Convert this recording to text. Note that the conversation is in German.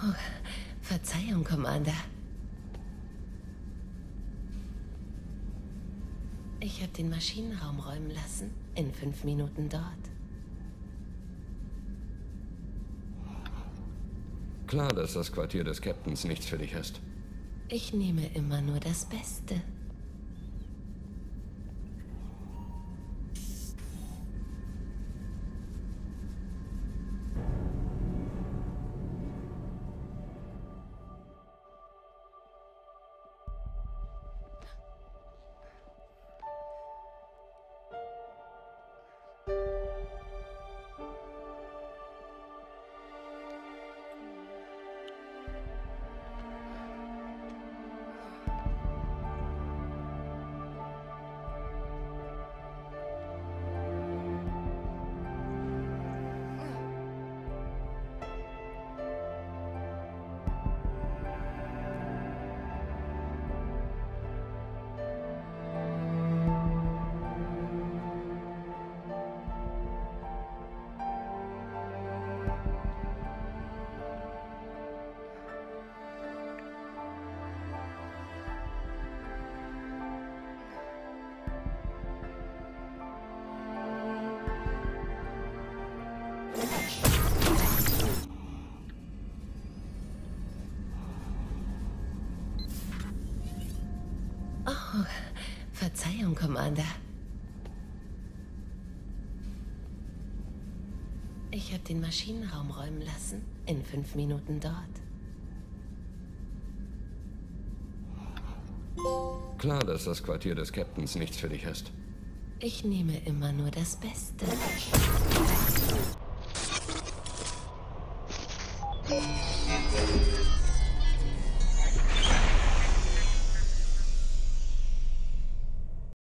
Verzeihung, Commander. Ich habe den Maschinenraum räumen lassen. In 5 Minuten dort. Klar, dass das Quartier des Captains nichts für dich ist. Ich nehme immer nur das Beste. Oh, Verzeihung, Commander. Ich habe den Maschinenraum räumen lassen. In 5 Minuten dort. Klar, dass das Quartier des Captains nichts für dich ist. Ich nehme immer nur das Beste.